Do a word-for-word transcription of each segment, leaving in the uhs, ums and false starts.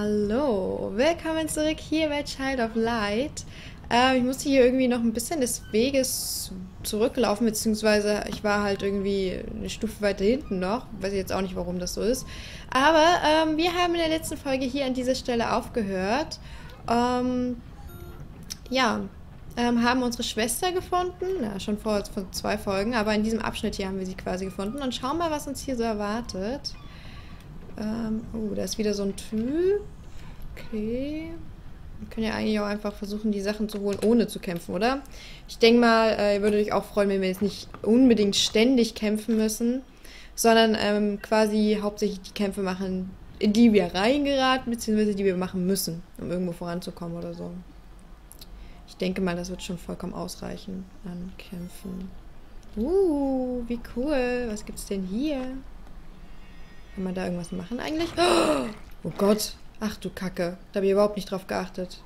Hallo, willkommen zurück hier bei Child of Light. Äh, ich musste hier irgendwie noch ein bisschen des Weges zurücklaufen, beziehungsweise ich war halt irgendwie eine Stufe weiter hinten noch. Weiß ich jetzt auch nicht, warum das so ist. Aber ähm, wir haben in der letzten Folge hier an dieser Stelle aufgehört. Ähm, ja, ähm, haben unsere Schwester gefunden. Ja, schon vor, vor zwei Folgen, aber in diesem Abschnitt hier haben wir sie quasi gefunden. Und schauen mal, was uns hier so erwartet. Ähm, oh, da ist wieder so ein Typ. Okay. Wir können ja eigentlich auch einfach versuchen, die Sachen zu holen, ohne zu kämpfen, oder? Ich denke mal, äh, ihr würdet euch auch freuen, wenn wir jetzt nicht unbedingt ständig kämpfen müssen, sondern ähm, quasi hauptsächlich die Kämpfe machen, in die wir reingeraten, beziehungsweise die wir machen müssen, um irgendwo voranzukommen oder so. Ich denke mal, das wird schon vollkommen ausreichen an Kämpfen. Uh, wie cool. Was gibt's denn hier? Kann man da irgendwas machen eigentlich? Oh Gott. Ach du Kacke. Da habe ich überhaupt nicht drauf geachtet.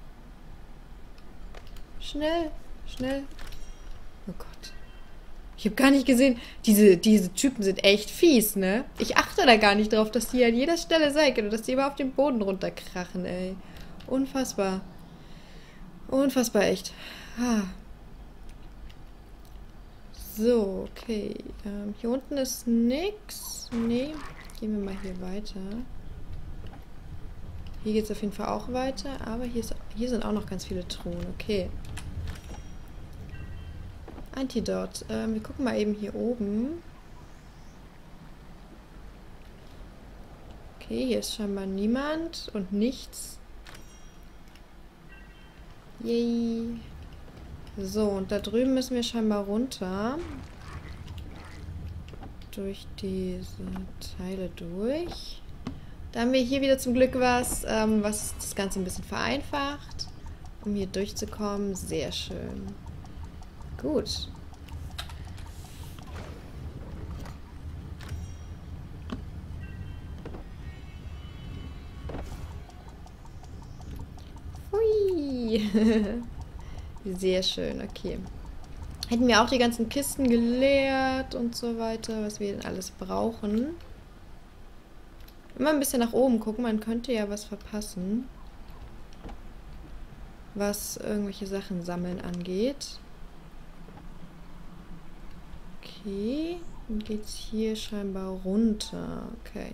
Schnell. Schnell. Oh Gott. Ich habe gar nicht gesehen. Diese, diese Typen sind echt fies, ne? Ich achte da gar nicht drauf, dass die an jeder Stelle sein können und dass die immer auf den Boden runterkrachen, ey. Unfassbar. Unfassbar echt. Ah. So, okay. Ähm, hier unten ist nix. Nee. Gehen wir mal hier weiter. Hier geht es auf jeden Fall auch weiter, aber hier, ist, hier sind auch noch ganz viele Truhen. Okay. Antidot. Ähm, wir gucken mal eben hier oben. Okay, hier ist scheinbar niemand und nichts. Yay. So, und da drüben müssen wir scheinbar runter. Durch diese Teile durch. Da haben wir hier wieder zum Glück was, ähm, was das Ganze ein bisschen vereinfacht, um hier durchzukommen. Sehr schön. Gut. Hui. Sehr schön, okay. Hätten wir auch die ganzen Kisten geleert und so weiter, was wir denn alles brauchen. Immer ein bisschen nach oben gucken, man könnte ja was verpassen. Was irgendwelche Sachen sammeln angeht. Okay, dann geht's hier scheinbar runter. Okay.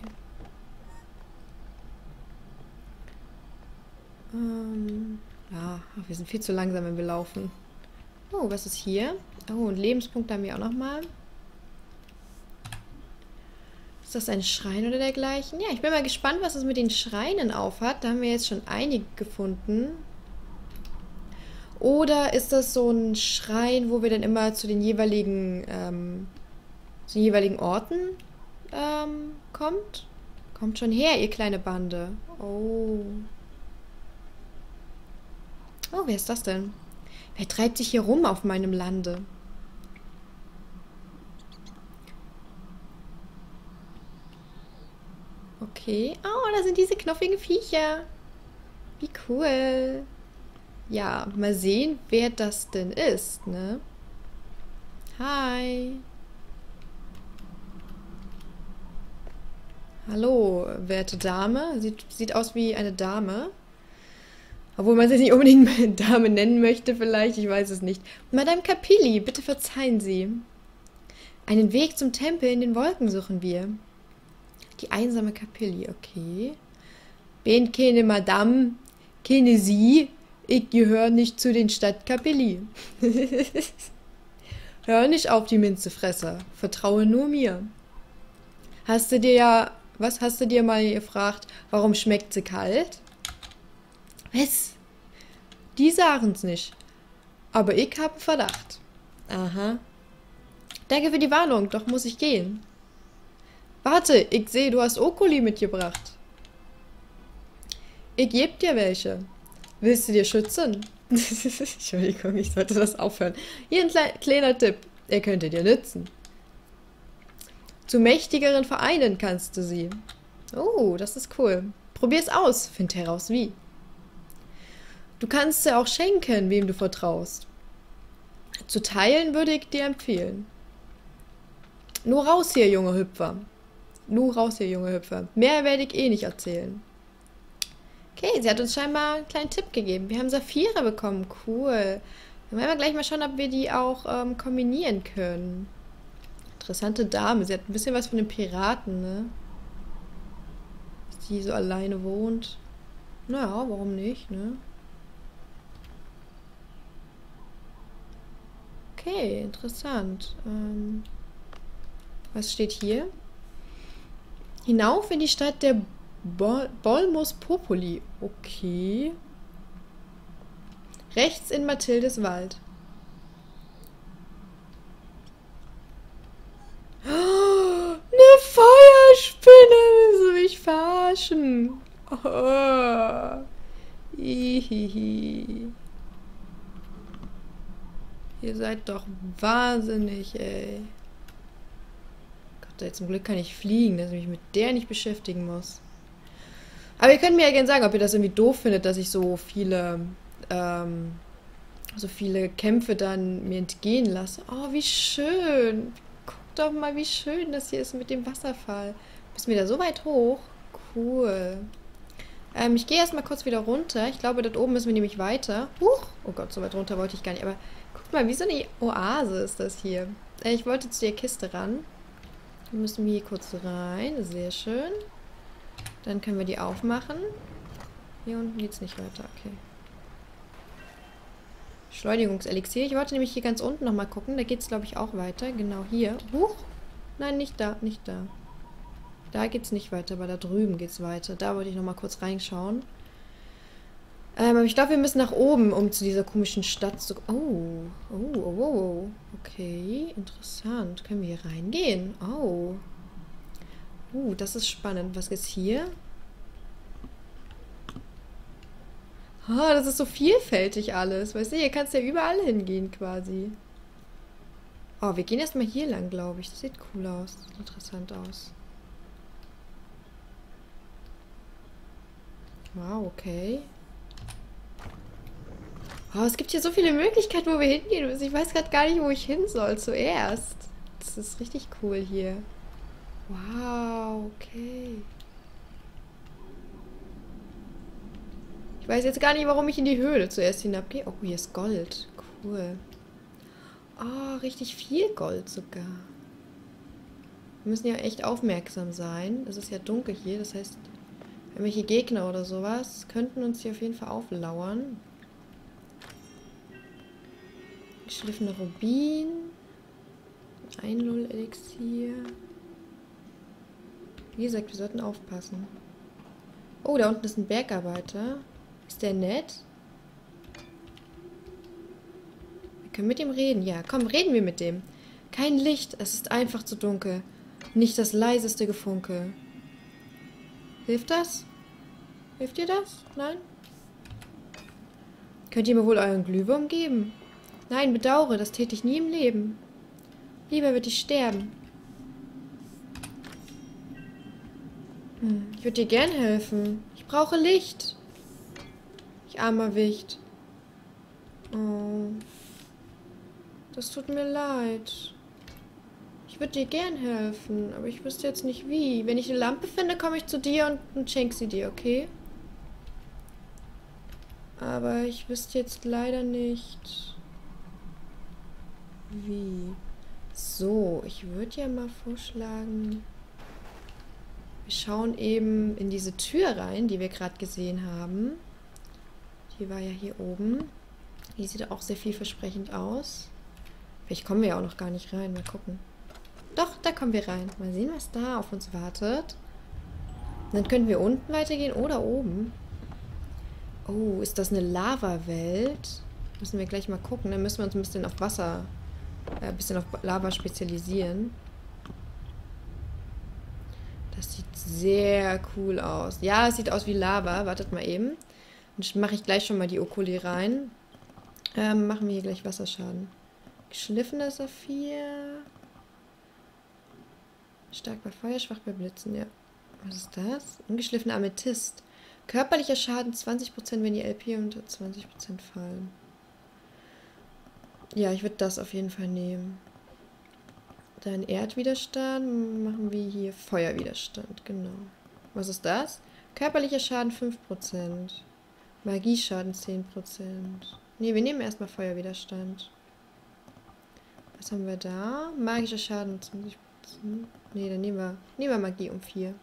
Ähm, ja, wir sind viel zu langsam, wenn wir laufen. Oh, was ist hier? Oh, und Lebenspunkte haben wir auch nochmal. Ist das ein Schrein oder dergleichen? Ja, ich bin mal gespannt, was es mit den Schreinen aufhat. Da haben wir jetzt schon einige gefunden. Oder ist das so ein Schrein, wo wir dann immer zu den jeweiligen, ähm, zu den jeweiligen Orten ähm, kommt? Kommt schon her, ihr kleine Bande. Oh. Oh, wer ist das denn? Wer treibt sich hier rum auf meinem Lande? Okay. Oh, da sind diese knuffigen Viecher. Wie cool. Ja, mal sehen, wer das denn ist, ne? Hi. Hallo, werte Dame. Sieht, sieht aus wie eine Dame. Obwohl man sie nicht unbedingt Dame nennen möchte, vielleicht. Ich weiß es nicht. Madame Capilli, bitte verzeihen Sie. Einen Weg zum Tempel in den Wolken suchen wir. Die einsame Capilli, okay. Bin keine Madame, keine Sie. Ich gehöre nicht zu den Stadt Capilli. Hör nicht auf die Minzefresser. Vertraue nur mir. Hast du dir ja... Was hast du dir mal gefragt, warum schmeckt sie kalt? Was? Die sagen's nicht. Aber ich hab einen Verdacht. Aha. Danke für die Warnung, doch muss ich gehen. Warte, ich sehe, du hast Okuli mitgebracht. Ich geb dir welche. Willst du dir schützen? Entschuldigung, ich sollte das aufhören. Hier ein kle kleiner Tipp. Er könnte dir nützen. Zu mächtigeren Vereinen kannst du sie. Oh, das ist cool. Probier's aus, find heraus wie. Du kannst sie auch schenken, wem du vertraust. Zu teilen würde ich dir empfehlen. Nur raus hier, junge Hüpfer. Nur raus hier, junge Hüpfer. Mehr werde ich eh nicht erzählen. Okay, sie hat uns scheinbar einen kleinen Tipp gegeben. Wir haben Saphire bekommen. Cool. Dann werden wir gleich mal schauen, ob wir die auch ähm, kombinieren können. Interessante Dame. Sie hat ein bisschen was von den Piraten, ne? Dass die so alleine wohnt. Naja, warum nicht, ne? Okay, interessant. Ähm, was steht hier? Hinauf in die Stadt der Bol Bolmus Populi. Okay. Rechts in Mathildes Wald. Oh, eine Feuerspinne! Willst du mich verarschen? Oh. Ihihi. Ihr seid doch wahnsinnig, ey. Gott, ey, zum Glück kann ich fliegen, dass ich mich mit der nicht beschäftigen muss. Aber ihr könnt mir ja gerne sagen, ob ihr das irgendwie doof findet, dass ich so viele, ähm, so viele Kämpfe dann mir entgehen lasse. Oh, wie schön. Guckt doch mal, wie schön das hier ist mit dem Wasserfall. Bist wir da so weit hoch? Cool. Ähm, ich gehe erstmal kurz wieder runter. Ich glaube, dort oben müssen wir nämlich weiter. Huch! Oh Gott, so weit runter wollte ich gar nicht. Aber guck mal, wie so eine Oase ist das hier. Äh, ich wollte zu der Kiste ran. Dann müssen wir hier kurz rein. Sehr schön. Dann können wir die aufmachen. Hier unten geht es nicht weiter. Okay. Schleunigungselixier. Ich wollte nämlich hier ganz unten nochmal gucken. Da geht es, glaube ich, auch weiter. Genau hier. Huch! Nein, nicht da. Nicht da. Da geht es nicht weiter, aber da drüben geht es weiter. Da wollte ich nochmal kurz reinschauen. Ähm, aber ich glaube, wir müssen nach oben, um zu dieser komischen Stadt zu... Oh, oh, oh, oh. Okay, interessant. Können wir hier reingehen? Oh. Uh, das ist spannend. Was ist hier? Oh, das ist so vielfältig alles. Weißt du, hier kannst du ja überall hingehen quasi. Oh, wir gehen erstmal hier lang, glaube ich. Das sieht cool aus. Sieht interessant aus. Wow, okay. Oh, es gibt hier so viele Möglichkeiten, wo wir hingehen müssen. Ich weiß gerade gar nicht, wo ich hin soll zuerst. Das ist richtig cool hier. Wow, okay. Ich weiß jetzt gar nicht, warum ich in die Höhle zuerst hinabgehe. Oh, hier ist Gold. Cool. Oh, richtig viel Gold sogar. Wir müssen ja echt aufmerksam sein. Es ist ja dunkel hier, das heißt... Irgendwelche Gegner oder sowas könnten uns hier auf jeden Fall auflauern. Geschliffener Rubin. Ein Null-Elixier. Wie gesagt, wir sollten aufpassen. Oh, da unten ist ein Bergarbeiter. Ist der nett? Wir können mit ihm reden. Ja, komm, reden wir mit dem. Kein Licht, es ist einfach zu dunkel. Nicht das leiseste Gefunkel. Hilft das? Hilft dir das? Nein? Könnt ihr mir wohl euren Glühwurm geben? Nein, bedauere, das täte ich nie im Leben. Lieber würde ich sterben. Hm, ich würde dir gern helfen. Ich brauche Licht. Ich armer Wicht. Oh. Das tut mir leid. Ich würde dir gern helfen, aber ich wüsste jetzt nicht wie. Wenn ich eine Lampe finde, komme ich zu dir und, und schenke sie dir, okay? Aber ich wüsste jetzt leider nicht wie. So, ich würde ja mal vorschlagen, wir schauen eben in diese Tür rein, die wir gerade gesehen haben. Die war ja hier oben. Die sieht auch sehr vielversprechend aus. Vielleicht kommen wir ja auch noch gar nicht rein. Mal gucken. Doch, da kommen wir rein. Mal sehen, was da auf uns wartet. Und dann können wir unten weitergehen oder oben. Oh, ist das eine Lava-Welt? Müssen wir gleich mal gucken. Dann müssen wir uns ein bisschen auf Wasser, äh, ein bisschen auf Lava spezialisieren. Das sieht sehr cool aus. Ja, es sieht aus wie Lava. Wartet mal eben. Dann mache ich gleich schon mal die Okuli rein. Ähm, machen wir hier gleich Wasserschaden. Geschliffener Saphir. Stark bei Feuer, schwach bei Blitzen, ja. Was ist das? Ungeschliffener Amethyst. Körperlicher Schaden zwanzig Prozent, wenn die L P unter zwanzig Prozent fallen. Ja, ich würde das auf jeden Fall nehmen. Dann Erdwiderstand. Machen wir hier Feuerwiderstand, genau. Was ist das? Körperlicher Schaden fünf Prozent. Magieschaden zehn Prozent. Ne, wir nehmen erstmal Feuerwiderstand. Was haben wir da? Magischer Schaden zwanzig Prozent. Ne, dann nehmen wir, nehmen wir Magie um vier.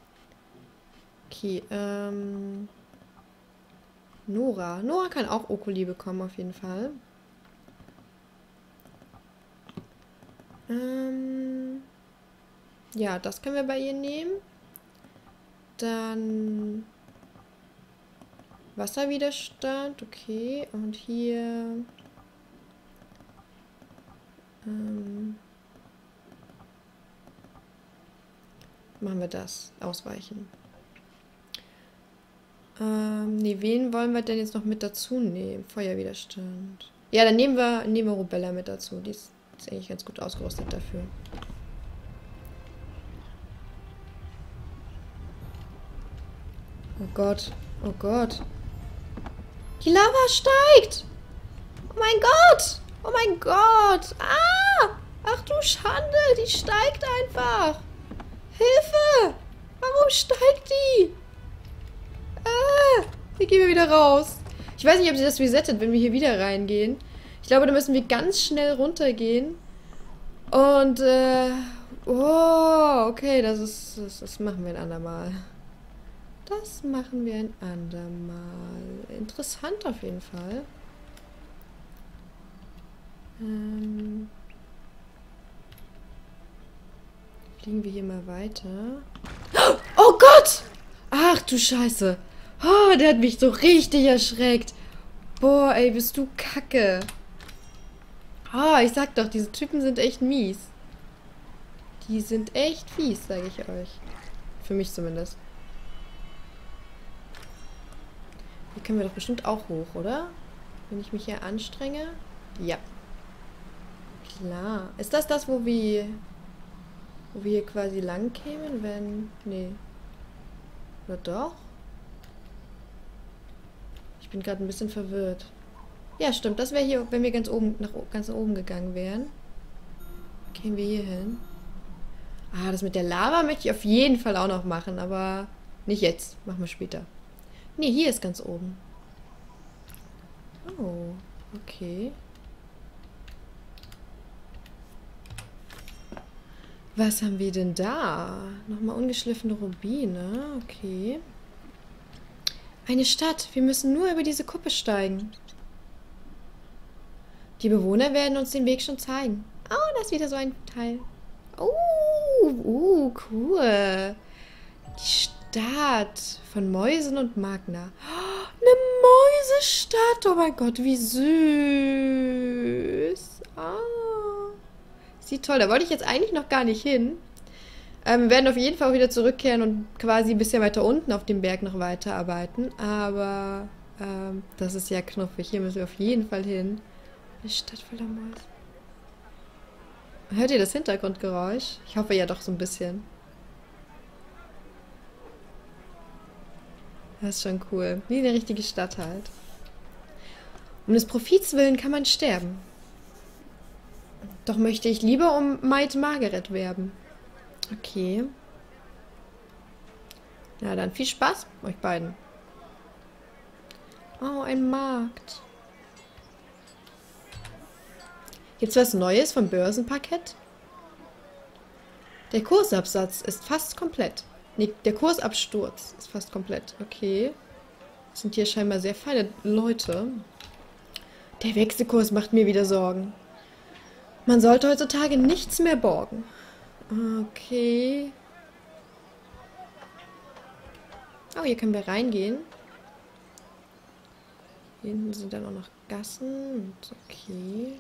Okay, ähm... Nora. Nora kann auch Okuli bekommen, auf jeden Fall. Ähm... Ja, das können wir bei ihr nehmen. Dann... Wasserwiderstand, okay. Und hier... Ähm... Machen wir das. Ausweichen. Ähm, nee, wen wollen wir denn jetzt noch mit dazu nehmen? Feuerwiderstand. Ja, dann nehmen wir, nehmen wir Rubella mit dazu. Die ist, ist eigentlich ganz gut ausgerüstet dafür. Oh Gott. Oh Gott. Die Lava steigt! Oh mein Gott! Oh mein Gott! Ah! Ach du Schande! Die steigt einfach! Hilfe! Warum steigt die? Ah! Wie gehen wir wieder raus? Ich weiß nicht, ob sie das resettet, wenn wir hier wieder reingehen. Ich glaube, da müssen wir ganz schnell runtergehen. Und, äh... Oh, okay, das ist... Das, das machen wir ein andermal. Das machen wir ein andermal. Interessant auf jeden Fall. Ähm... Fliegen wir hier mal weiter. Oh Gott! Ach du Scheiße. Oh, der hat mich so richtig erschreckt. Boah, ey, bist du kacke. Ah, oh, ich sag doch, diese Typen sind echt mies. Die sind echt fies, sage ich euch. Für mich zumindest. Hier können wir doch bestimmt auch hoch, oder? Wenn ich mich hier anstrenge. Ja. Klar. Ist das das, wo wir... Wo wir hier quasi lang kämen, wenn... Nee. Oder doch? Ich bin gerade ein bisschen verwirrt. Ja, stimmt. Das wäre hier, wenn wir ganz oben, nach ganz oben gegangen wären. Gehen wir hier hin. Ah, das mit der Lava möchte ich auf jeden Fall auch noch machen, aber nicht jetzt. Machen wir später. Nee, hier ist ganz oben. Oh, okay. Was haben wir denn da? Nochmal ungeschliffene Rubine. Okay. Eine Stadt. Wir müssen nur über diese Kuppe steigen. Die Bewohner werden uns den Weg schon zeigen. Oh, da ist wieder so ein Teil. Oh, uh, cool. Die Stadt von Mäusen und Magna. Oh, eine Mäusestadt. Oh mein Gott, wie süß. Ah. Sieht toll. Da wollte ich jetzt eigentlich noch gar nicht hin. Ähm, wir werden auf jeden Fall auch wieder zurückkehren und quasi ein bisschen weiter unten auf dem Berg noch weiterarbeiten. Aber ähm, das ist ja knuffig. Hier müssen wir auf jeden Fall hin. Eine Stadt voller Mäuse. Hört ihr das Hintergrundgeräusch? Ich hoffe ja doch so ein bisschen. Das ist schon cool. Wie eine richtige Stadt halt. Um des Profits willen kann man sterben. Doch möchte ich lieber um Maid Margaret werben. Okay. Na dann, viel Spaß euch beiden. Oh, ein Markt. Gibt's was Neues vom Börsenparkett? Der Kursabsatz ist fast komplett. Nee, der Kursabsturz ist fast komplett. Okay. Das sind hier scheinbar sehr feine Leute. Der Wechselkurs macht mir wieder Sorgen. Man sollte heutzutage nichts mehr borgen. Okay. Oh, hier können wir reingehen. Hier hinten sind dann auch noch Gassen. Okay.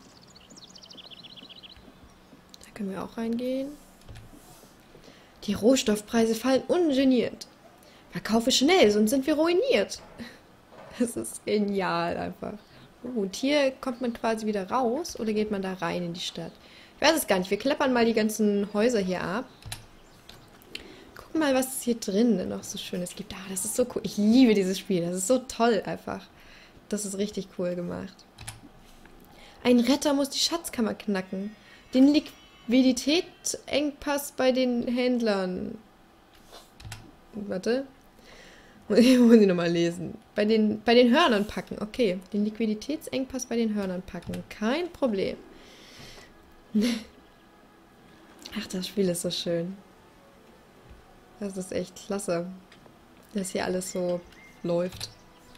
Da können wir auch reingehen. Die Rohstoffpreise fallen ungeniert. Verkaufe schnell, sonst sind wir ruiniert. Das ist genial einfach. Oh, und hier kommt man quasi wieder raus oder geht man da rein in die Stadt? Ich weiß es gar nicht. Wir klappern mal die ganzen Häuser hier ab. Gucken mal, was es hier drin noch so Schönes gibt. Ah, das ist so cool. Ich liebe dieses Spiel. Das ist so toll einfach. Das ist richtig cool gemacht. Ein Retter muss die Schatzkammer knacken. Den Liquiditätsengpass bei den Händlern. Warte. Muss ich, muss ich nochmal lesen. Bei den, bei den Hörnern packen. Okay. Den Liquiditätsengpass bei den Hörnern packen. Kein Problem. Ach, das Spiel ist so schön. Das ist echt klasse, dass hier alles so läuft.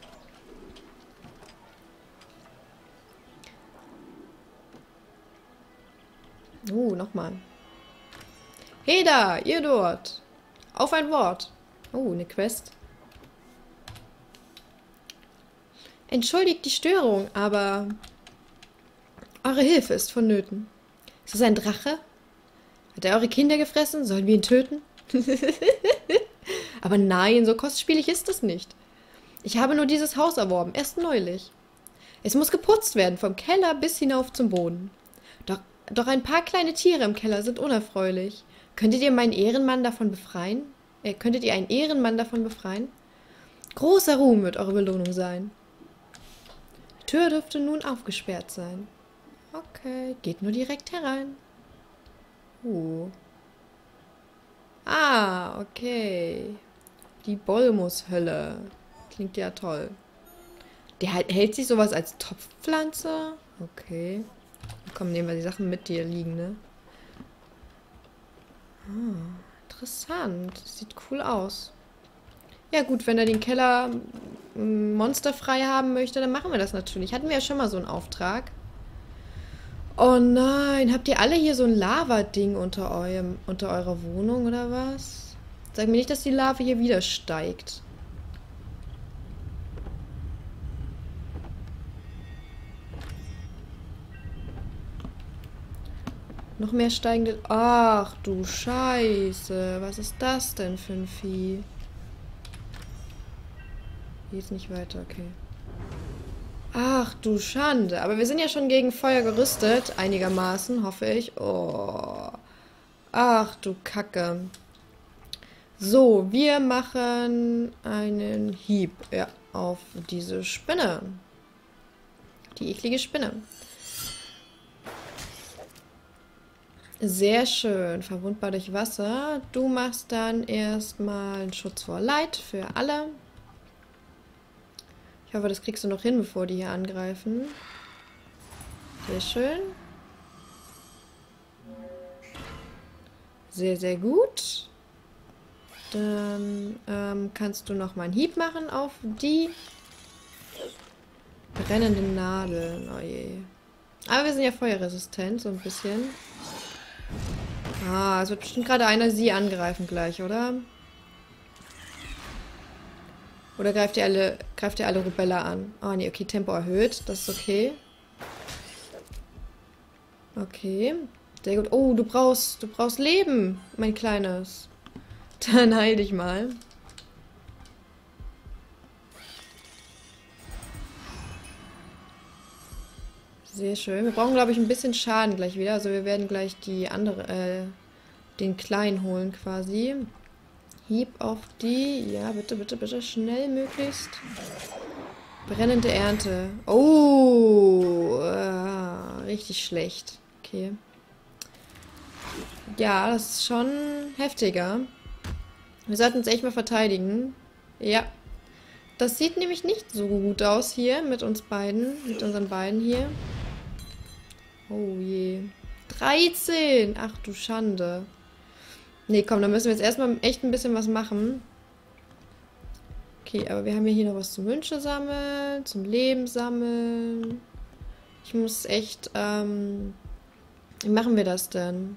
Oh, nochmal. Hey da, ihr dort. Auf ein Wort. Oh, eine Quest. Entschuldigt die Störung, aber eure Hilfe ist vonnöten. Ist das ein Drache? Hat er eure Kinder gefressen? Sollen wir ihn töten? Aber nein, so kostspielig ist es nicht. Ich habe nur dieses Haus erworben, erst neulich. Es muss geputzt werden, vom Keller bis hinauf zum Boden. Doch, doch ein paar kleine Tiere im Keller sind unerfreulich. Könntet ihr meinen Ehrenmann davon befreien? Äh, könntet ihr einen Ehrenmann davon befreien? Großer Ruhm wird eure Belohnung sein. Die Tür dürfte nun aufgesperrt sein. Okay, geht nur direkt herein. Uh. Ah, okay. Die Bolmus-Hölle. Klingt ja toll. Der halt, hält sich sowas als Topfpflanze? Okay. Komm, nehmen wir die Sachen mit, die hier liegen, ne? Ah, interessant. Sieht cool aus. Ja gut, wenn er den Keller mm, monsterfrei haben möchte, dann machen wir das natürlich. Hatten wir ja schon mal so einen Auftrag. Oh nein, habt ihr alle hier so ein Lava-Ding unter eurem, unter eurer Wohnung oder was? Sag mir nicht, dass die Lava hier wieder steigt. Noch mehr steigende... Ach du Scheiße, was ist das denn für ein Vieh? Geht's nicht weiter, okay. Ach du Schande. Aber wir sind ja schon gegen Feuer gerüstet. Einigermaßen, hoffe ich. Oh. Ach du Kacke. So, wir machen einen Hieb. Ja, auf diese Spinne. Die eklige Spinne. Sehr schön. Verwundbar durch Wasser. Du machst dann erstmal einen Schutz vor Leid für alle. Ich hoffe, das kriegst du noch hin, bevor die hier angreifen. Sehr schön. Sehr, sehr gut. Dann ähm, kannst du noch mal einen Hieb machen auf die brennenden Nadeln. Oh je. Aber wir sind ja feuerresistent, so ein bisschen. Ah, es wird bestimmt gerade einer sie angreifen gleich, oder? Oder greift ihr alle, greift ihr alle Rubella an? Ah, nee, okay, Tempo erhöht. Das ist okay. Okay. Sehr gut. Oh, du brauchst, du brauchst Leben, mein Kleines. Dann heil dich mal. Sehr schön. Wir brauchen, glaube ich, ein bisschen Schaden gleich wieder. Also wir werden gleich die andere, äh, den Kleinen holen quasi. Hieb auf die. Ja, bitte, bitte, bitte. Schnell möglichst. Brennende Ernte. Oh. Äh, richtig schlecht. Okay. Ja, das ist schon heftiger. Wir sollten uns echt mal verteidigen. Ja. Das sieht nämlich nicht so gut aus hier mit uns beiden. Mit unseren beiden hier. Oh je. dreizehn! Ach du Schande. Nee, komm, dann müssen wir jetzt erstmal echt ein bisschen was machen. Okay, aber wir haben ja hier noch was zum Wünsche sammeln, zum Leben sammeln. Ich muss echt, ähm... Wie machen wir das denn?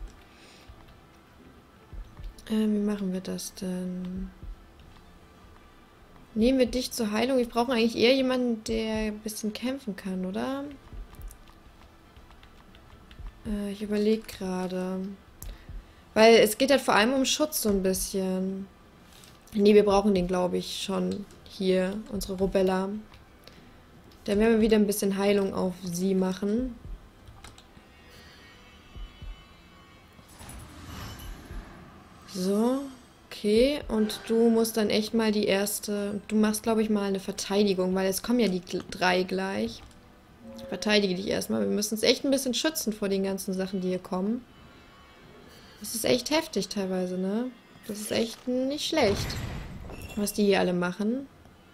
Ähm, wie machen wir das denn? Nehmen wir dich zur Heilung? Wir brauchen eigentlich eher jemanden, der ein bisschen kämpfen kann, oder? Äh, ich überlege gerade. Weil es geht halt vor allem um Schutz so ein bisschen. Nee, wir brauchen den, glaube ich, schon hier, unsere Rubella. Dann werden wir wieder ein bisschen Heilung auf sie machen. So, okay. Und du musst dann echt mal die erste... Du machst, glaube ich, mal eine Verteidigung, weil es kommen ja die drei gleich. Verteidige dich erstmal. Wir müssen uns echt ein bisschen schützen vor den ganzen Sachen, die hier kommen. Das ist echt heftig teilweise, ne? Das ist echt nicht schlecht. was die hier alle machen.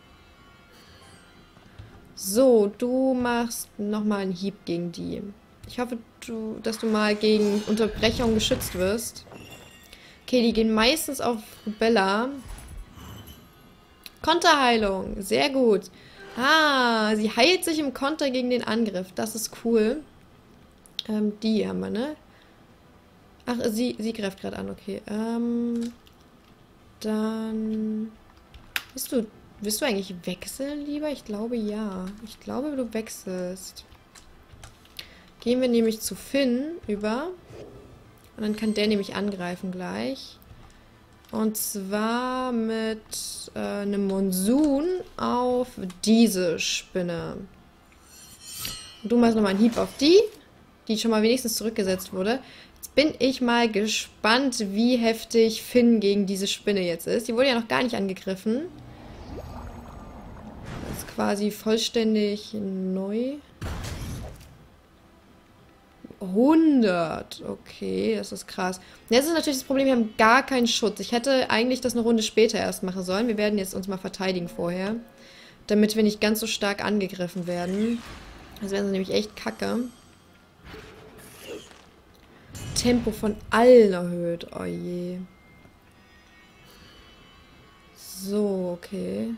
So, du machst nochmal einen Hieb gegen die. Ich hoffe, du, dass du mal gegen Unterbrechung geschützt wirst. Okay, die gehen meistens auf Rubella. Konterheilung, sehr gut. Ah, sie heilt sich im Konter gegen den Angriff. Das ist cool. Ähm, die haben wir, ne? Ach, sie, sie greift gerade an, okay. Ähm, dann... Bist du, willst du eigentlich wechseln, lieber? Ich glaube, ja. Ich glaube, du wechselst. Gehen wir nämlich zu Finn über. Und dann kann der nämlich angreifen gleich. Und zwar mit äh, einem Monsun auf diese Spinne. Und du machst nochmal einen Hieb auf die, die schon mal wenigstens zurückgesetzt wurde. Jetzt bin ich mal gespannt, wie heftig Finn gegen diese Spinne jetzt ist. Die wurde ja noch gar nicht angegriffen. Das ist quasi vollständig neu. hundert. Okay, das ist krass. Jetzt ist natürlich das Problem, wir haben gar keinen Schutz. Ich hätte eigentlich das eine Runde später erst machen sollen. Wir werden jetzt uns mal verteidigen vorher. Damit wir nicht ganz so stark angegriffen werden. Das wäre nämlich echt kacke. Tempo von allen erhöht. Oh je. So, okay.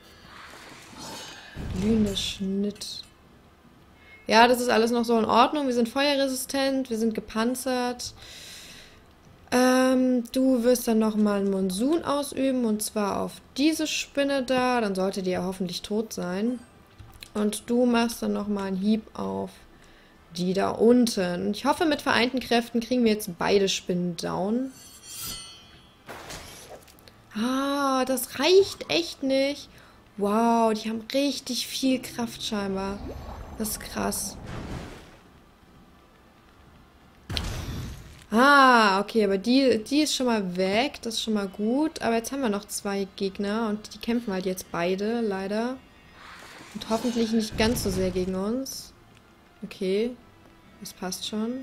Glühender Schnitt. Ja, das ist alles noch so in Ordnung. Wir sind feuerresistent, wir sind gepanzert. Ähm, du wirst dann nochmal einen Monsun ausüben, und zwar auf diese Spinne da. Dann sollte die ja hoffentlich tot sein. Und du machst dann nochmal einen Hieb auf die da unten. Ich hoffe, mit vereinten Kräften kriegen wir jetzt beide Spinnen down. Ah, das reicht echt nicht. Wow, die haben richtig viel Kraft scheinbar. Das ist krass. Ah, okay, aber die, die ist schon mal weg. Das ist schon mal gut. Aber jetzt haben wir noch zwei Gegner und die kämpfen halt jetzt beide, leider. Und hoffentlich nicht ganz so sehr gegen uns. Okay, das passt schon.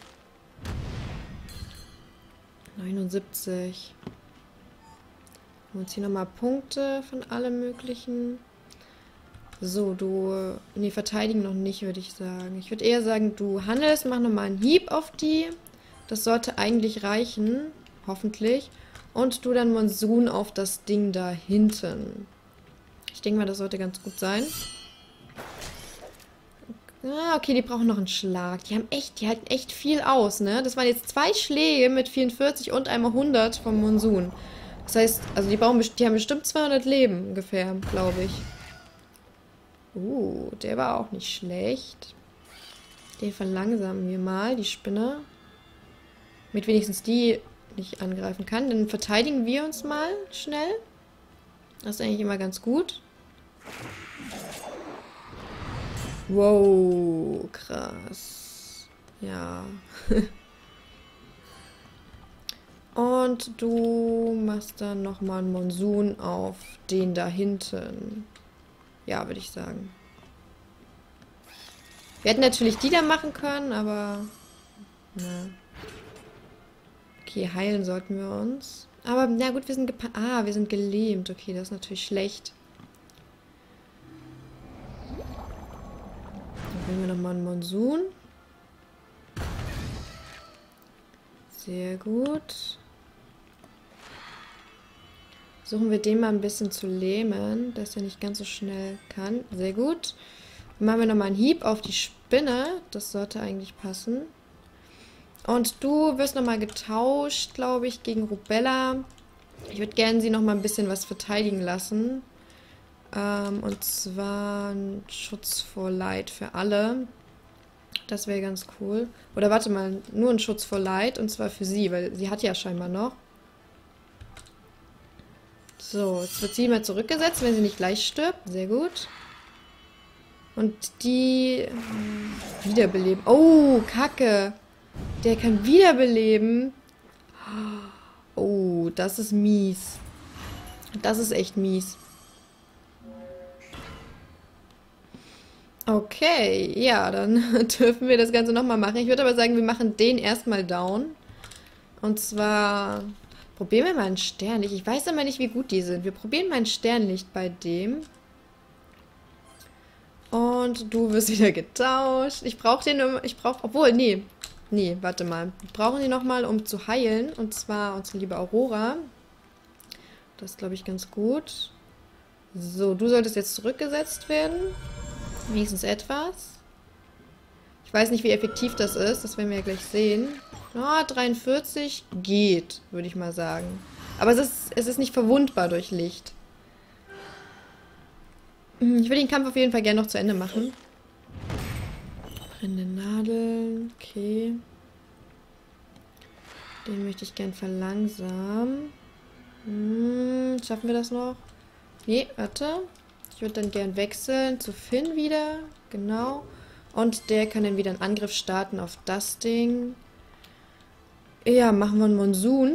neunundsiebzig. Haben wir uns hier nochmal Punkte von allem Möglichen. So, du... Nee, verteidigen noch nicht, würde ich sagen. Ich würde eher sagen, du handelst, mach nochmal einen Hieb auf die. Das sollte eigentlich reichen. Hoffentlich. Und du dann Monsun auf das Ding da hinten. Ich denke mal, das sollte ganz gut sein. Ah, okay, die brauchen noch einen Schlag. Die haben echt, die halten echt viel aus, ne? Das waren jetzt zwei Schläge mit vierundvierzig und einmal hundert vom Monsun. Das heißt, also die, brauchen, die haben bestimmt zweihundert Leben ungefähr, glaube ich. Uh, der war auch nicht schlecht. Den verlangsamen wir mal, die Spinne. Damit wenigstens die nicht angreifen kann. Dann verteidigen wir uns mal schnell. Das ist eigentlich immer ganz gut. Wow, krass. Ja. Und du machst dann nochmal einen Monsun auf den da hinten. Ja, würde ich sagen. Wir hätten natürlich die da machen können, aber... Na. Okay, heilen sollten wir uns. Aber, na gut, wir sind gepa- Ah, wir sind gelähmt. Okay, das ist natürlich schlecht. Dann bringen wir nochmal einen Monsun. Sehr gut. Versuchen wir den mal ein bisschen zu lähmen, dass er nicht ganz so schnell kann. Sehr gut. Dann machen wir nochmal einen Hieb auf die Spinne. Das sollte eigentlich passen. Und du wirst nochmal getauscht, glaube ich, gegen Rubella. Ich würde gerne sie nochmal ein bisschen was verteidigen lassen. Ähm, und zwar ein Schutz vor Leid für alle. Das wäre ganz cool. Oder warte mal, nur ein Schutz vor Leid, und zwar für sie, weil sie hat ja scheinbar noch. So, jetzt wird sie mal zurückgesetzt, wenn sie nicht gleich stirbt. Sehr gut. Und die äh, wiederbeleben. Oh, Kacke. Der kann wiederbeleben. Oh, das ist mies. Das ist echt mies. Okay, ja, dann dürfen wir das Ganze nochmal machen. Ich würde aber sagen, wir machen den erstmal down. Und zwar... Probieren wir mal ein Sternlicht. Ich weiß aber nicht, wie gut die sind. Wir probieren mal ein Sternlicht bei dem. Und du wirst wieder getauscht. Ich brauche den, um, ich brauche, obwohl, nee. Nee, warte mal. Wir brauchen den nochmal, um zu heilen. Und zwar unsere liebe Aurora. Das ist, glaube ich, ganz gut. So, du solltest jetzt zurückgesetzt werden. Wenigstens etwas. Ich weiß nicht, wie effektiv das ist. Das werden wir ja gleich sehen. Oh, dreiundvierzig geht, würde ich mal sagen. Aber es ist, es ist nicht verwundbar durch Licht. Ich will den Kampf auf jeden Fall gerne noch zu Ende machen. Brennende Nadeln. Okay. Den möchte ich gern verlangsamen. Hm, schaffen wir das noch? Nee, warte. Ich würde dann gern wechseln zu Finn wieder. Genau. Und der kann dann wieder einen Angriff starten auf das Ding. Ja, machen wir einen Monsun.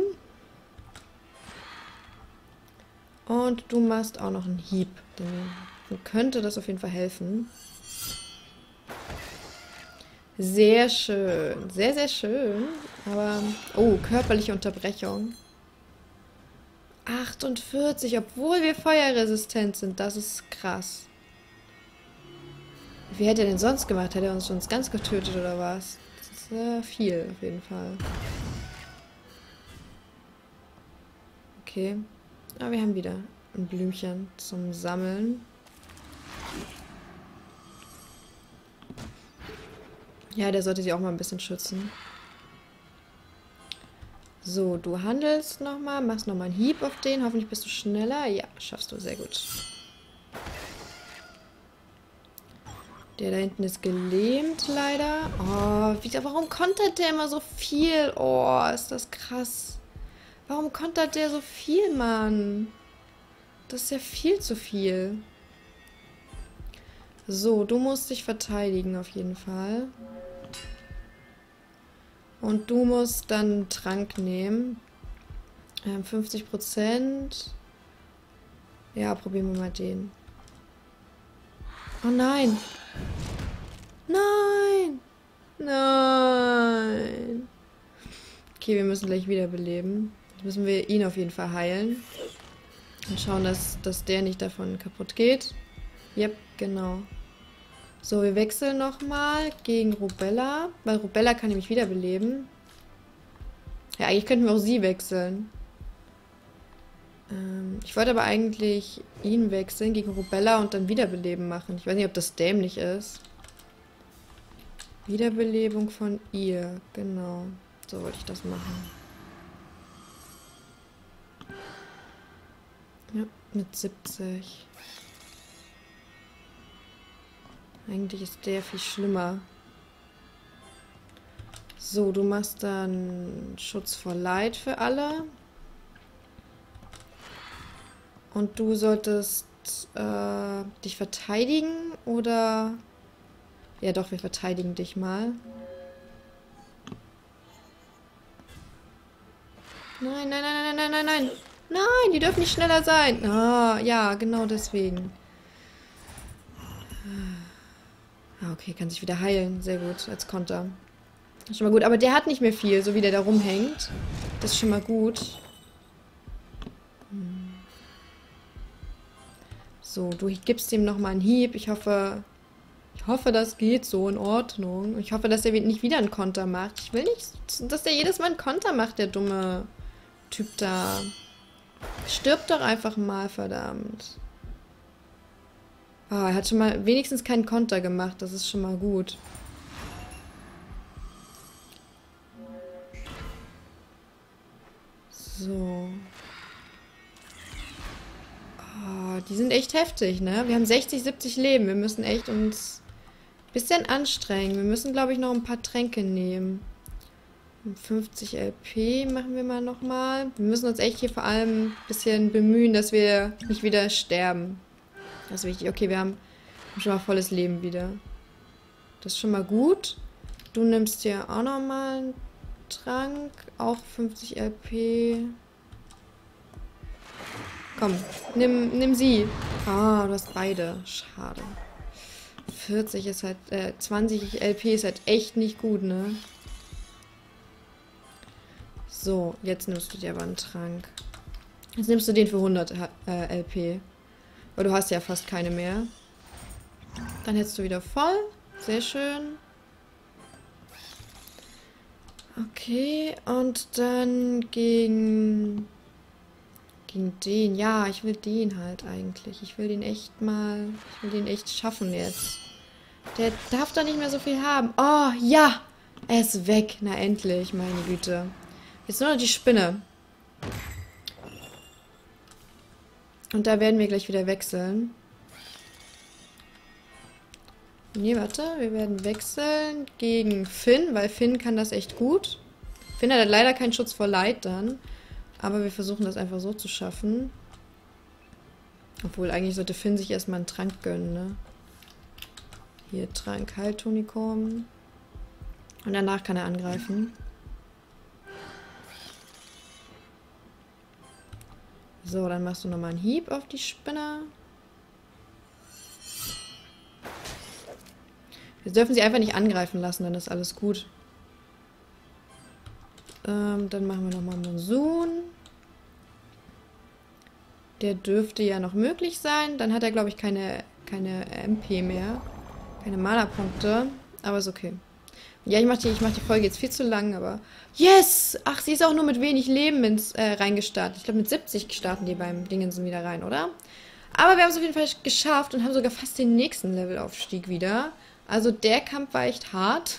Und du machst auch noch einen Hieb. Dann könnte das auf jeden Fall helfen. Sehr schön. Sehr, sehr schön. Aber, oh, körperliche Unterbrechung. achtundvierzig, obwohl wir feuerresistent sind. Das ist krass. Wie hätte er denn sonst gemacht? Hätte er uns sonst ganz getötet oder was? Das ist äh, viel, auf jeden Fall. Okay. Aber wir haben wieder ein Blümchen zum Sammeln. Ja, der sollte sich auch mal ein bisschen schützen. So, du handelst nochmal, machst nochmal einen Hieb auf den. Hoffentlich bist du schneller. Ja, schaffst du. Sehr gut. Der da hinten ist gelähmt, leider. Oh, wie, warum kontert der immer so viel? Oh, ist das krass. Warum kontert der so viel, Mann? Das ist ja viel zu viel. So, du musst dich verteidigen auf jeden Fall. Und du musst dann einen Trank nehmen. Ähm, fünfzig Prozent. Ja, probieren wir mal den. Oh nein. Nein. Nein. Okay, wir müssen gleich wiederbeleben. Jetzt müssen wir ihn auf jeden Fall heilen. Und schauen, dass, dass der nicht davon kaputt geht. Yep, genau. So, wir wechseln nochmal gegen Rubella. Weil Rubella kann nämlich wiederbeleben. Ja, eigentlich könnten wir auch sie wechseln. Ähm, ich wollte aber eigentlich ihn wechseln gegen Rubella und dann Wiederbeleben machen. Ich weiß nicht, ob das dämlich ist. Wiederbelebung von ihr. Genau. So wollte ich das machen. Ja, mit siebzig. Eigentlich ist der viel schlimmer. So, du machst dann Schutz vor Leid für alle. Und du solltest äh, dich verteidigen oder... Ja doch, wir verteidigen dich mal. Nein, nein, nein, nein, nein, nein, nein. Nein, die dürfen nicht schneller sein. Ah, ja, genau deswegen. Ah, okay, kann sich wieder heilen. Sehr gut, als Konter. Das ist schon mal gut. Aber der hat nicht mehr viel, so wie der da rumhängt. Das ist schon mal gut. Hm. So, du gibst ihm nochmal einen Hieb. Ich hoffe, ich hoffe, das geht so in Ordnung. Ich hoffe, dass er nicht wieder einen Konter macht. Ich will nicht, dass er jedes Mal einen Konter macht, der dumme Typ da. Stirb doch einfach mal, verdammt. Ah, er hat schon mal wenigstens keinen Konter gemacht. Das ist schon mal gut. So. Oh, die sind echt heftig, ne? Wir haben sechzig, siebzig Leben. Wir müssen echt uns ein bisschen anstrengen. Wir müssen, glaube ich, noch ein paar Tränke nehmen. fünfzig L P machen wir mal nochmal. Wir müssen uns echt hier vor allem ein bisschen bemühen, dass wir nicht wieder sterben. Das ist wichtig. Okay, wir haben schon mal volles Leben wieder. Das ist schon mal gut. Du nimmst hier auch nochmal einen Trank. Auch fünfzig L P. Komm, nimm, nimm sie. Ah, du hast beide. Schade. vierzig ist halt, äh, zwanzig L P ist halt echt nicht gut, ne? So, jetzt nimmst du dir aber einen Trank. Jetzt nimmst du den für hundert äh, L P. Weil du hast ja fast keine mehr. Dann hättest du wieder voll. Sehr schön. Okay, und dann gegen... Gegen den. Ja, ich will den halt eigentlich. Ich will den echt mal... Ich will den echt schaffen jetzt. Der darf doch nicht mehr so viel haben. Oh, ja! Er ist weg. Na, endlich. Meine Güte. Jetzt nur noch die Spinne. Und da werden wir gleich wieder wechseln. Nee, warte. Wir werden wechseln gegen Finn, weil Finn kann das echt gut. Finn hat leider keinen Schutz vor Leid dann. Aber wir versuchen das einfach so zu schaffen. Obwohl, eigentlich sollte Finn sich erstmal einen Trank gönnen, ne? Hier, Trank, Heiltonikum. Und danach kann er angreifen. So, dann machst du nochmal einen Hieb auf die Spinne. Wir dürfen sie einfach nicht angreifen lassen, dann ist alles gut. Ähm, dann machen wir nochmal Monsun. Der dürfte ja noch möglich sein. Dann hat er, glaube ich, keine, keine M P mehr. Keine Mana-Punkte. Aber ist okay. Ja, ich mache die, ich mach die Folge jetzt viel zu lang, aber... Yes! Ach, sie ist auch nur mit wenig Leben ins, äh, reingestartet. Ich glaube, mit siebzig starten die beim Dingensen wieder rein, oder? Aber wir haben es auf jeden Fall geschafft und haben sogar fast den nächsten Levelaufstieg wieder. Also der Kampf war echt hart.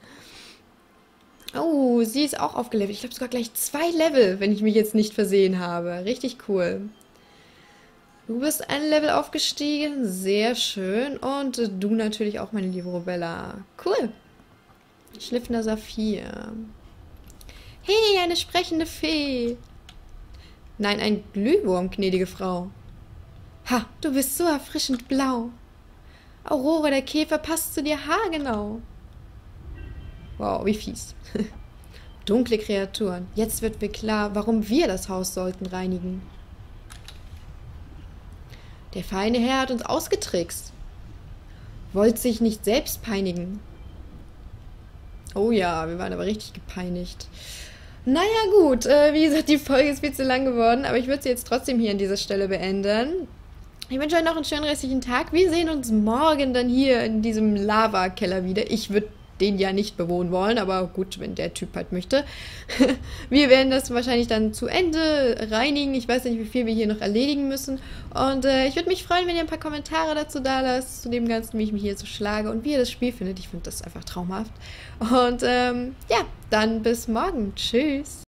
Oh, sie ist auch aufgelevelt. Ich glaube sogar gleich zwei Level, wenn ich mich jetzt nicht versehen habe. Richtig cool. Du bist ein Level aufgestiegen. Sehr schön. Und du natürlich auch, meine liebe Robella. Cool. Schliffender Saphir. Hey, eine sprechende Fee. Nein, ein Glühwurm, gnädige Frau. Ha, du bist so erfrischend blau. Aurora, der Käfer, passt zu dir haargenau. Wow, wie fies. Dunkle Kreaturen. Jetzt wird mir klar, warum wir das Haus sollten reinigen. Der feine Herr hat uns ausgetrickst. Wollt sich nicht selbst peinigen. Oh ja, wir waren aber richtig gepeinigt. Naja gut, äh, wie gesagt, die Folge ist viel zu lang geworden, aber ich würde sie jetzt trotzdem hier an dieser Stelle beenden. Ich wünsche euch noch einen schönen restlichen Tag. Wir sehen uns morgen dann hier in diesem Lava-Keller wieder. Ich würde den ja nicht bewohnen wollen, aber gut, wenn der Typ halt möchte. Wir werden das wahrscheinlich dann zu Ende reinigen. Ich weiß nicht, wie viel wir hier noch erledigen müssen. Und äh, ich würde mich freuen, wenn ihr ein paar Kommentare dazu da lasst, zu dem Ganzen, wie ich mich hier so schlage und wie ihr das Spiel findet. Ich finde das einfach traumhaft. Und ähm, ja, dann bis morgen. Tschüss.